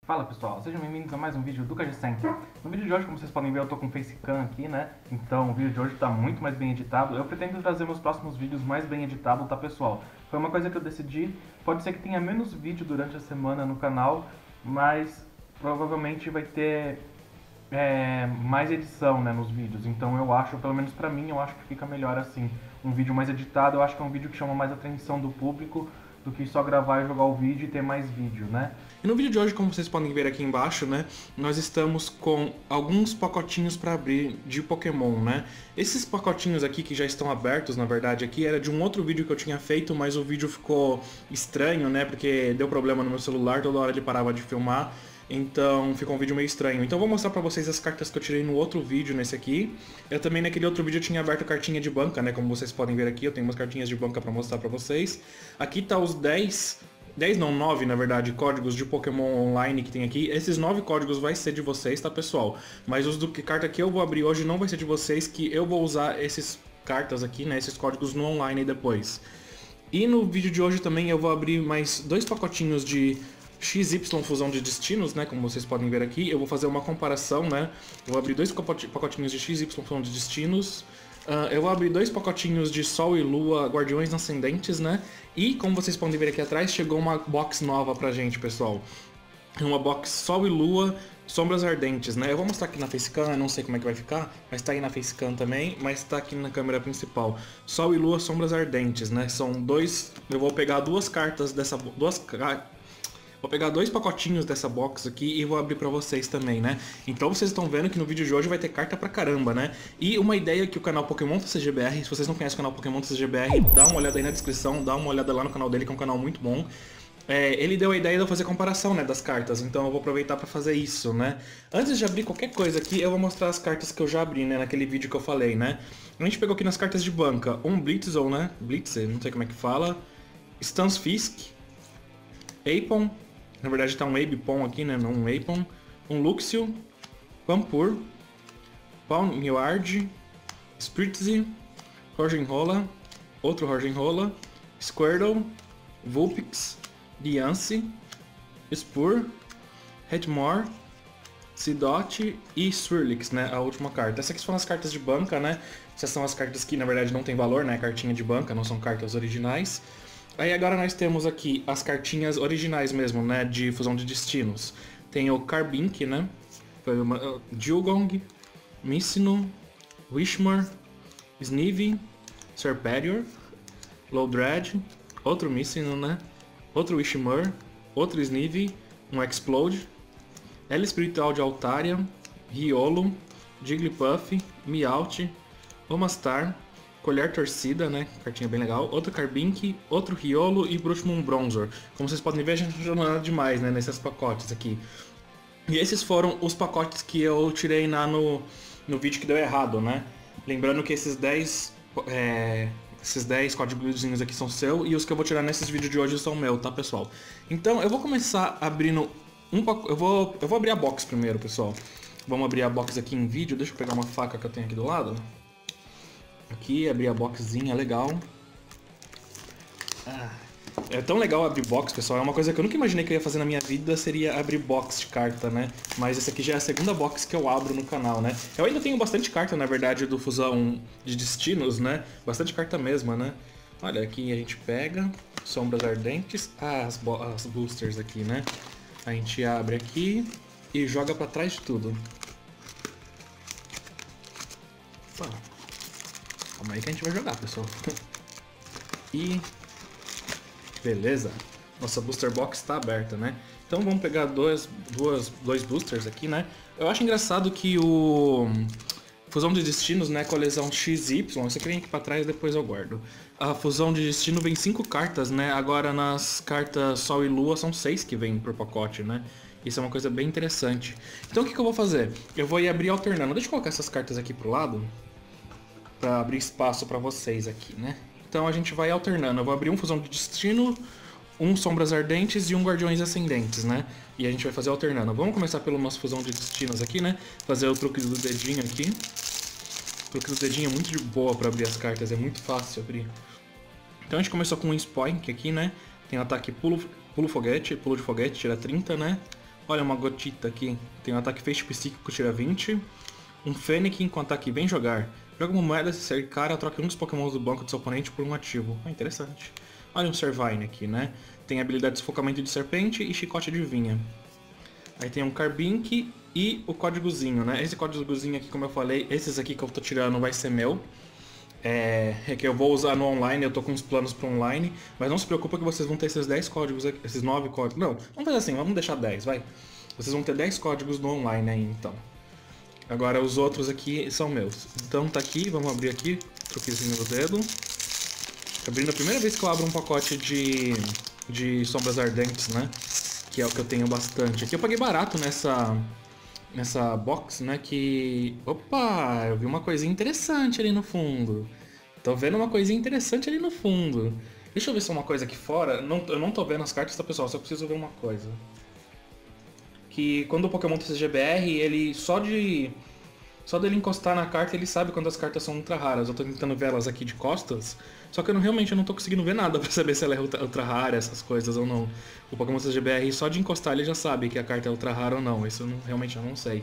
Fala pessoal, sejam bem-vindos a mais um vídeo do KG100. No vídeo de hoje, como vocês podem ver, eu tô com facecam aqui, né? Então o vídeo de hoje tá muito mais bem editado. Eu pretendo trazer meus próximos vídeos mais bem editados, tá pessoal? Foi uma coisa que eu decidi, pode ser que tenha menos vídeo durante a semana no canal, mas provavelmente vai ter mais edição, né, nos vídeos. Então eu acho, pelo menos pra mim, eu acho que fica melhor assim. Um vídeo mais editado, eu acho que é um vídeo que chama mais atenção do público do que só gravar e jogar o vídeo e ter mais vídeo, né? E no vídeo de hoje, como vocês podem ver aqui embaixo, né, nós estamos com alguns pacotinhos para abrir de Pokémon, né? Esses pacotinhos aqui que já estão abertos, na verdade, aqui era de um outro vídeo que eu tinha feito, mas o vídeo ficou estranho, né, porque deu problema no meu celular, toda hora ele parava de filmar. Então ficou um vídeo meio estranho. Então eu vou mostrar pra vocês as cartas que eu tirei no outro vídeo, nesse aqui. Eu também naquele outro vídeo eu tinha aberto cartinha de banca, né? Como vocês podem ver aqui, eu tenho umas cartinhas de banca pra mostrar pra vocês. Aqui tá os 9 na verdade, códigos de Pokémon online que tem aqui. Esses 9 códigos vai ser de vocês, tá pessoal? Mas os do carta que eu vou abrir hoje não vai ser de vocês, que eu vou usar esses cartas aqui, né? Esses códigos no online depois. E no vídeo de hoje também eu vou abrir mais 2 pacotinhos de XY Fusão de Destinos, né, como vocês podem ver aqui. Eu vou fazer uma comparação, né, eu vou abrir 2 pacotinhos de XY Fusão de Destinos, eu vou abrir 2 pacotinhos de Sol e Lua Guardiões Ascendentes, né, e como vocês podem ver aqui atrás, chegou uma box nova pra gente, pessoal. Uma box Sol e Lua Sombras Ardentes, né? Eu vou mostrar aqui na facecam, eu não sei como é que vai ficar, mas tá aí na facecam também, mas tá aqui na câmera principal. Sol e Lua Sombras Ardentes, né? São 2... Eu vou pegar 2 cartas dessa... Vou pegar 2 pacotinhos dessa box aqui e vou abrir pra vocês também, né? Então vocês estão vendo que no vídeo de hoje vai ter carta pra caramba, né? E uma ideia que o canal Pokémon TCGBR, se vocês não conhecem o canal Pokémon TCGBR, dá uma olhada aí na descrição, dá uma olhada lá no canal dele, que é um canal muito bom. Ele deu a ideia de eu fazer comparação, né, das cartas, então eu vou aproveitar pra fazer isso, né? Antes de abrir qualquer coisa aqui, eu vou mostrar as cartas que eu já abri, né, naquele vídeo que eu falei, né? A gente pegou aqui nas cartas de banca um Blitzel, né? Blitzer, não sei como é que fala. Stunfisk, Aipon. Na verdade tá um Aibipon aqui, né? Não um Aipon. Um Luxio, Pampur, Pawniard, Spritzy, Rorgenrola, outro Rorgenrola, Squirtle, Vulpix, Diancie, Spur, Headmore, Seedot e Swirlix, né? A última carta. Essas aqui são as cartas de banca, né? Essas são as cartas que na verdade não tem valor, né? Cartinha de banca, não são cartas originais. Aí agora nós temos aqui as cartinhas originais mesmo, né, de Fusão de Destinos. Tem o Carbink, né, Dewgong, Missino, Wishmore, Snivy, Serperior, Loudred, outro Missino, né, outro Wishmore, outro Snivy, um Explode, Ela Espiritual de Altaria, Riolo, Jigglypuff, Meowth, Omastar, Colher Torcida, né? Cartinha bem legal. Outro Carbink, outro Riolo e por último um Bronzor. Como vocês podem ver, a gente não nada demais, né? Nesses pacotes aqui. E esses foram os pacotes que eu tirei no vídeo que deu errado, né? Lembrando que esses 10 códigozinhos aqui são seu e os que eu vou tirar nesses vídeos de hoje são meu, tá, pessoal? Então eu vou começar abrindo um pacote. Eu vou abrir a box primeiro, pessoal. Vamos abrir a box aqui em vídeo. Deixa eu pegar uma faca que eu tenho aqui do lado. Aqui, abrir a boxzinha, legal. É tão legal abrir box, pessoal. É uma coisa que eu nunca imaginei que eu ia fazer na minha vida, seria abrir box de carta, né? Mas essa aqui já é a segunda box que eu abro no canal, né? Eu ainda tenho bastante carta, na verdade, do Fusão de Destinos, né? Bastante carta mesmo, né? Olha, aqui a gente pega Sombras Ardentes, as boosters aqui, né? A gente abre aqui e joga pra trás de tudo. Opa. Calma aí que a gente vai jogar, pessoal. E... beleza. Nossa booster box está aberta, né? Então vamos pegar dois boosters aqui, né? Eu acho engraçado que o Fusão de Destinos, né, coleção XY, isso aqui vem aqui pra trás, depois eu guardo. A Fusão de Destino vem 5 cartas, né? Agora nas cartas Sol e Lua são 6 que vem por pacote, né? Isso é uma coisa bem interessante. Então o que eu vou fazer? Eu vou ir abrir alternando. Deixa eu colocar essas cartas aqui pro lado, para abrir espaço para vocês aqui, né? Então a gente vai alternando. Eu vou abrir um Fusão de Destino, um Sombras Ardentes e um Guardiões Ascendentes, né? E a gente vai fazer alternando. Vamos começar pelo nosso Fusão de Destinos aqui, né? Fazer o truque do dedinho aqui. O truque do dedinho é muito de boa para abrir as cartas, é muito fácil abrir. Então a gente começou com um Spoink aqui, né? Tem o ataque pulo de foguete, tira 30, né? Olha uma gotita aqui. Tem um ataque feixe psíquico, tira 20. Um Fennekin com ataque Vem Jogar. Joga uma moeda, se sair cara, troca um dos pokémons do banco do seu oponente por um ativo. Ah, interessante. Olha um Servine aqui, né? Tem habilidade de Sufocamento de Serpente e Chicote de Vinha. Aí tem um Carbink e o códigozinho, né? Esse códigozinho aqui, como eu falei, esses aqui que eu tô tirando vai ser meu. É que eu vou usar no online, eu tô com uns planos pro online. Mas não se preocupa que vocês vão ter esses 10 códigos aqui, esses 9 códigos. Não, vamos fazer assim, vamos deixar 10, vai. Vocês vão ter 10 códigos no online aí, então. Agora os outros aqui são meus. Então tá aqui, vamos abrir aqui, truquezinho do dedo. Abrindo a primeira vez que eu abro um pacote de sombras ardentes, né? Que é o que eu tenho bastante. Aqui eu paguei barato nessa box, né? Que... Opa! Eu vi uma coisinha interessante ali no fundo. Tô vendo uma coisinha interessante ali no fundo. Deixa eu ver se é uma coisa aqui fora. Eu não tô vendo as cartas, tá, pessoal? Só preciso ver uma coisa. Que quando o Pokémon tem CGBR, ele só dele encostar na carta, ele sabe quando as cartas são ultra raras. Eu tô tentando ver elas aqui de costas, só que realmente eu não tô conseguindo ver nada pra saber se ela é ultra rara, essas coisas ou não. O Pokémon CGBR, só de encostar, ele já sabe que a carta é ultra rara ou não. Isso realmente eu não sei.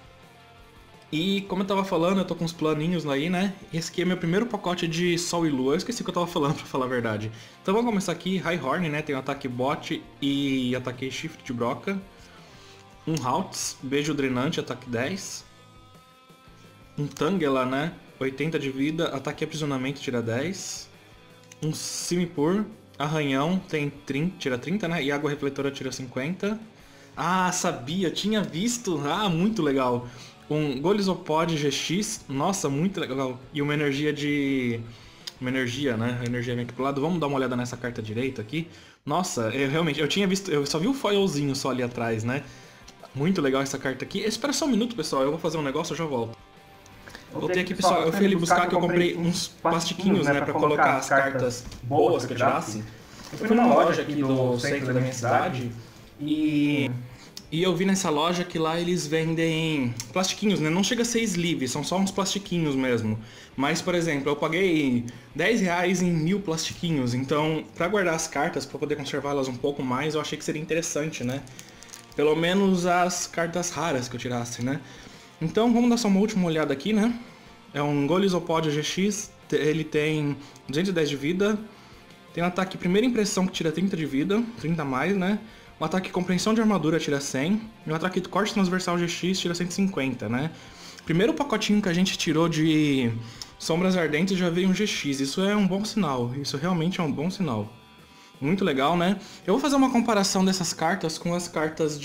E como eu tava falando, eu tô com uns planinhos aí, né? Esse aqui é meu primeiro pacote de Sol e Lua. Eu esqueci o que eu tava falando, pra falar a verdade. Então vamos começar aqui. Highhorn, né? Tem um ataque Bot e ataque Shift de Broca. Um Haltz, Beijo Drenante, ataque 10. Um Tangela, né? 80 de vida, ataque e aprisionamento, tira 10. Um Simipour, Arranhão, tem 30, tira 30, né? E Água Refletora tira 50. Ah, sabia, tinha visto. Ah, muito legal. Um Golisopod GX, nossa, muito legal. E uma energia de... Uma energia, né? A energia vem aqui pro lado. Vamos dar uma olhada nessa carta direita aqui. Nossa, eu tinha visto... Eu só vi o foilzinho só ali atrás, né? Muito legal essa carta aqui. Espera só um minuto, pessoal. Eu vou fazer um negócio, eu já volto. Voltei aqui, pessoal. Eu fui ali buscar que eu comprei uns plastiquinhos, né? Pra colocar as cartas boas que eu tirasse. Eu fui numa loja aqui do centro da minha cidade e eu vi nessa loja que lá eles vendem plastiquinhos, né? Não chega a ser sleeve, são só uns plastiquinhos mesmo. Mas, por exemplo, eu paguei R$10 em 1000 plastiquinhos. Então, pra guardar as cartas, pra poder conservá-las um pouco mais, eu achei que seria interessante, né? Pelo menos as cartas raras que eu tirasse, né? Então vamos dar só uma última olhada aqui, né? É um Golisopod GX, ele tem 210 de vida. Tem um ataque Primeira Impressão que tira 30 de vida, 30 a mais, né? Um ataque Compreensão de Armadura tira 100. E um ataque Corte Transversal GX tira 150, né? Primeiro pacotinho que a gente tirou de Sombras Ardentes já veio um GX, isso é um bom sinal, isso realmente é um bom sinal. Muito legal, né? Eu vou fazer uma comparação dessas cartas com as cartas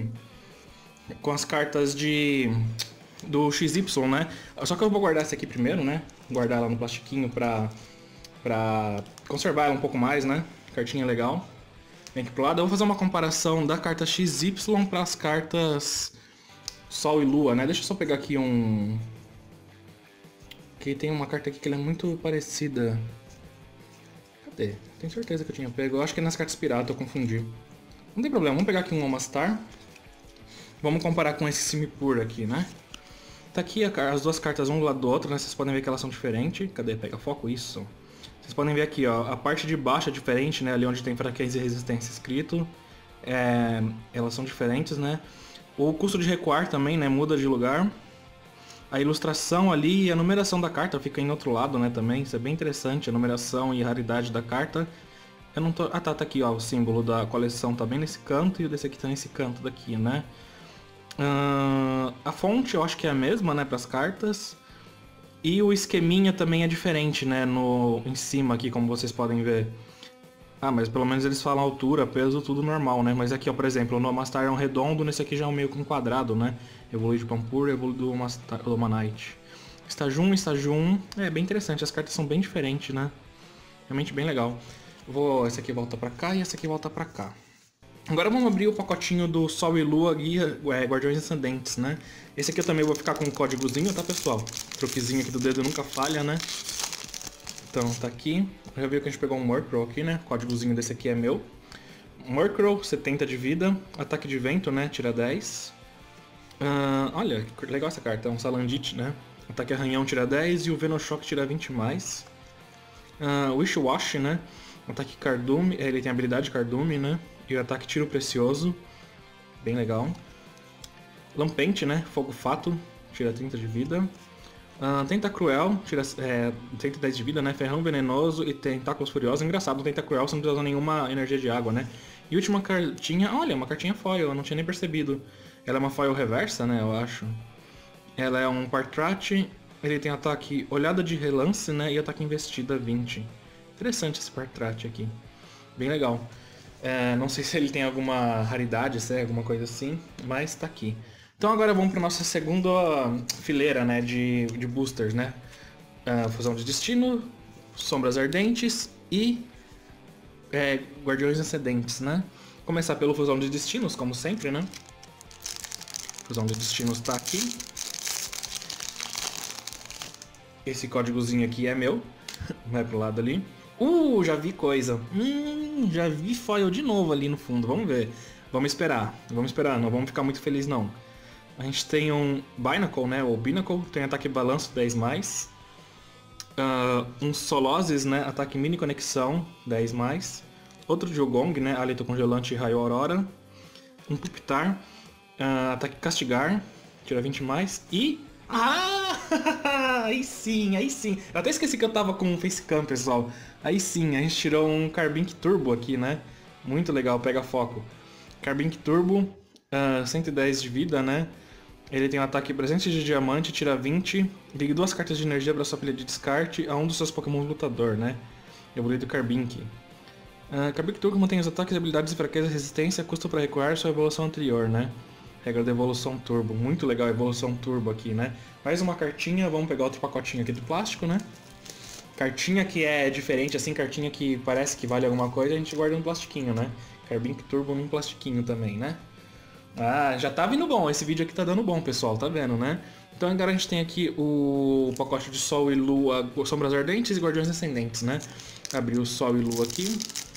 do XY, né? Só que eu vou guardar essa aqui primeiro, né? Guardar ela no plastiquinho pra conservar ela um pouco mais, né? Cartinha legal. Vem aqui pro lado. Eu vou fazer uma comparação da carta XY para as cartas Sol e Lua, né? Deixa eu só pegar aqui um... Que tem uma carta aqui que ela é muito parecida. Cadê? Tenho certeza que eu tinha pego. Eu acho que é nas cartas pirata, eu confundi. Não tem problema, vamos pegar aqui um Omastar. Vamos comparar com esse Simipour aqui, né? Tá aqui as duas cartas um do lado do outro, né? Vocês podem ver que elas são diferentes. Cadê? Pega foco, isso. Vocês podem ver aqui, ó, a parte de baixo é diferente, né? Ali onde tem fraqueza e resistência escrito. Elas são diferentes, né? O custo de recuar também, né? Muda de lugar. A ilustração ali e a numeração da carta fica em outro lado, né, também. Isso é bem interessante, a numeração e a raridade da carta. Eu não tô... Ah, tá aqui, ó, o símbolo da coleção tá bem nesse canto e o desse aqui tá nesse canto daqui, né. A fonte eu acho que é a mesma, né, pras cartas. E o esqueminha também é diferente, né, em cima aqui, como vocês podem ver. Ah, mas pelo menos eles falam altura, peso, tudo normal, né? Mas aqui, ó, por exemplo, no Omastar é um redondo, nesse aqui já é um meio com um quadrado, né? Evolui de Pampur, evolui do Omanite. Estágio 1, estágio 1. É bem interessante, as cartas são bem diferentes, né? Realmente bem legal. Esse aqui volta pra cá e esse aqui volta pra cá. Agora vamos abrir o pacotinho do Sol e Lua Guia Guardiões Ascendentes, né? Esse aqui eu também vou ficar com um códigozinho, tá, pessoal? O truquezinho aqui do dedo nunca falha, né? Então, tá aqui. Já viu que a gente pegou um Murkrow aqui, né? O códigozinho desse aqui é meu. Murkrow, 70 de vida. Ataque de vento, né? Tira 10. Olha, que legal essa carta. É um Salandit, né? Ataque arranhão tira 10 e o Venoshock tira 20 mais. Wish Wash, né? Ataque Cardume. Ele tem habilidade Cardume, né? E o ataque Tiro Precioso. bem legal. Lampente, né? Fogo Fato, tira 30 de vida. Tentacruel, tira 110 de vida, né? Ferrão Venenoso e Tentáculos Furiosos. Engraçado, o Tentacruel você não precisa usar nenhuma energia de água, né? E última cartinha, olha, uma cartinha foil, eu não tinha nem percebido. Ela é uma foil reversa, né, eu acho. Ela é um Quartrat, ele tem ataque Olhada de Relance, né? E ataque Investida 20. Interessante esse Quartrat aqui, bem legal. Não sei se ele tem alguma raridade, se é alguma coisa assim, mas tá aqui. Então agora vamos para nossa segunda fileira, né, de boosters, né? Fusão de Destino, Sombras Ardentes e Guardiões Excedentes, né? Começar pelo Fusão de Destinos, como sempre, né? Fusão de Destinos tá aqui. Esse códigozinho aqui é meu, vai pro lado ali. Já vi coisa. Já vi foil de novo ali no fundo, vamos ver. Vamos esperar, não vamos ficar muito felizes não. A gente tem um Binacle, né, ou Binacle, tem ataque balanço 10+. Um Solozes, né, ataque mini conexão 10+. Outro Jogong, né, hálito congelante e raio aurora. Um Pupitar, ataque castigar, tira 20+. E... aí sim. Eu até esqueci que eu tava com um facecam, pessoal. Aí sim, a gente tirou um Carbink Turbo aqui, né? Muito legal, pega foco. Carbink Turbo, 110 de vida, né? Ele tem um ataque presente de diamante, tira 20. Ligue 2 cartas de energia para sua pilha de descarte a um dos seus Pokémon lutador, né? Evoluído Carbink. Carbink Turbo mantém os ataques, habilidades, fraqueza, resistência, custo para recuar sua evolução anterior, né? Regra da evolução turbo, muito legal a evolução turbo aqui, né? Mais uma cartinha, vamos pegar outro pacotinho aqui do plástico, né? Cartinha que é diferente, assim, cartinha que parece que vale alguma coisa, a gente guarda no plastiquinho, né? Carbink Turbo num plastiquinho também, né? Já tá vindo bom, esse vídeo aqui tá dando bom, pessoal, tá vendo, né? Então agora a gente tem aqui o pacote de Sol e Lua, Sombras Ardentes e Guardiões Ascendentes, né? Abrir o Sol e Lua aqui.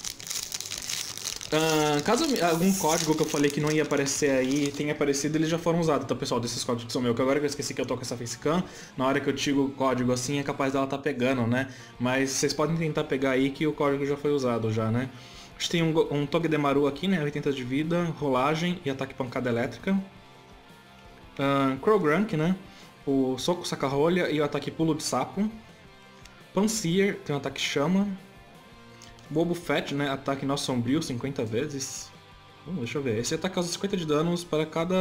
Caso algum código que eu falei que não ia aparecer aí tenha aparecido, eles já foram usados, tá, pessoal? Desses códigos que são meus, que agora que eu esqueci que eu tô com essa facecam, na hora que eu tiro o código assim é capaz dela tá pegando, né? Mas vocês podem tentar pegar aí que o código já foi usado já, né? A gente tem um Togedemaru aqui, né? 80 de vida, rolagem e ataque pancada elétrica. Krogrank, né? O soco saca-rolha e o ataque pulo de sapo. Panseer tem um ataque chama. Bobo Fett, né? Ataque nó sombrio 50 vezes. Deixa eu ver. Esse ataque causa 50 de danos para cada...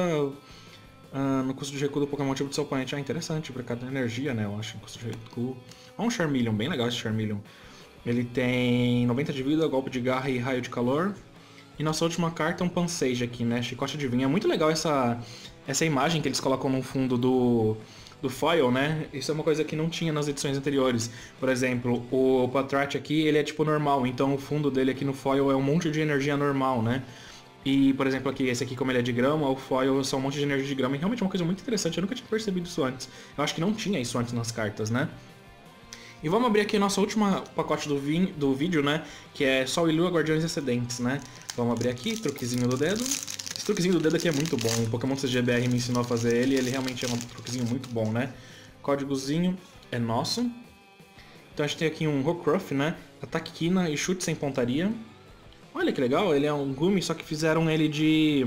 no custo de recuo do Pokémon tipo do seu oponente. Interessante, para cada energia, né? Eu acho. Custo de recuo. Um Charmeleon, bem legal esse Charmeleon. Ele tem 90 de vida, golpe de garra e raio de calor. E nossa última carta é um Pansage aqui, né? Chicote de vinho. É muito legal essa imagem que eles colocam no fundo do foil, né? Isso é uma coisa que não tinha nas edições anteriores. Por exemplo, o Patrat aqui, ele é tipo normal, então o fundo dele aqui no foil é um monte de energia normal, né? E, por exemplo, aqui, esse aqui, como ele é de grama, o foil é só um monte de energia de grama. E realmente é uma coisa muito interessante, eu nunca tinha percebido isso antes. Eu acho que não tinha isso antes nas cartas, né? E vamos abrir aqui a nossa última pacote do vídeo, né? Que é Sol e Lua, Guardiões Excedentes, né? Vamos abrir aqui, truquezinho do dedo. Esse truquezinho do dedo aqui é muito bom, o Pokémon CGBR me ensinou a fazer ele realmente é um truquezinho muito bom, né? Códigozinho é nosso. Então a gente tem aqui um Rockruff, né? Ataque quina e chute sem pontaria. Olha que legal, ele é um Gumi, só que fizeram ele de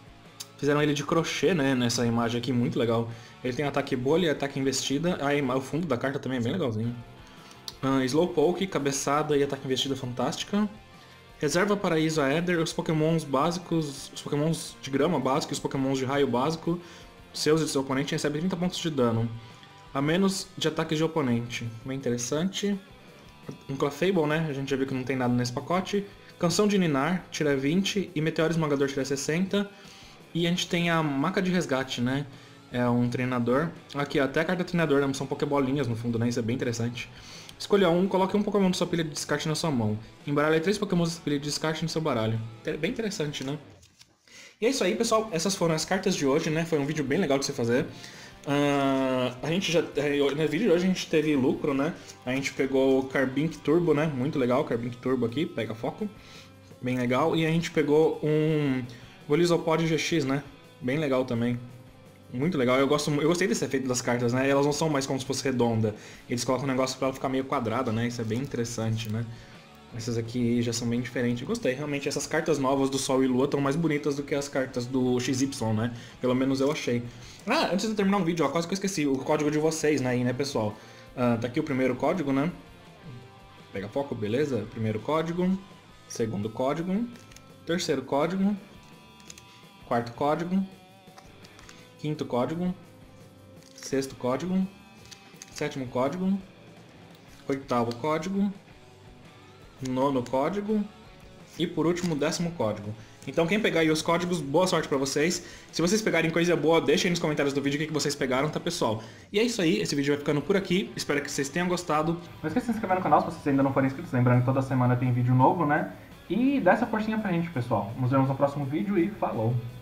crochê, né? Nessa imagem aqui, muito legal. Ele tem ataque bolha e ataque investida. O fundo da carta também é bem legalzinho. Slowpoke, cabeçada e ataque investida fantástica. Reserva paraíso a Éder, os pokémons básicos, os pokémons de grama básico e os pokémons de raio básico, seus e do seu oponente recebem 30 pontos de dano, a menos de ataques de oponente. Bem interessante. Um Clefable, né? A gente já viu que não tem nada nesse pacote. Canção de Ninar, tira 20, e Meteoro Esmagador tira 60. E a gente tem a Maca de Resgate, né? É um treinador. Aqui, até a carta treinador, né? São pokébolinhas no fundo, né? Isso é bem interessante. Escolha um, coloque um Pokémon da sua pilha de descarte na sua mão. Embaralhe 3 Pokémon da sua pilha de descarte no seu baralho. Bem interessante, né? E é isso aí, pessoal. Essas foram as cartas de hoje, né? Foi um vídeo bem legal de você fazer. A gente já... No vídeo de hoje a gente teve lucro, né? A gente pegou o Carbink Turbo, né? Muito legal, o Carbink Turbo aqui. Pega foco. Bem legal. E a gente pegou um Volizzopod GX, né? Bem legal também. Muito legal, eu gostei desse efeito das cartas, né? Elas não são mais como se fosse redonda. Eles colocam um negócio pra ela ficar meio quadrada, né? Isso é bem interessante, né? Essas aqui já são bem diferentes. Gostei, realmente essas cartas novas do Sol e Lua estão mais bonitas do que as cartas do XY, né? Pelo menos eu achei. Ah, antes de terminar o vídeo, ó, quase que eu esqueci. O código de vocês, né, pessoal? Tá aqui o primeiro código, né? Pega foco, beleza? Primeiro código. Segundo código. Terceiro código. Quarto código. Quinto código. Sexto código. Sétimo código. Oitavo código. Nono código. E por último, 10º código. Então quem pegar aí os códigos, boa sorte pra vocês. Se vocês pegarem coisa boa, deixem aí nos comentários do vídeo o que vocês pegaram, tá, pessoal? E é isso aí, esse vídeo vai ficando por aqui. Espero que vocês tenham gostado. Não esqueça de se inscrever no canal se vocês ainda não forem inscritos. Lembrando que toda semana tem vídeo novo, né? E dá essa forcinha pra gente, pessoal. Nos vemos no próximo vídeo e falou!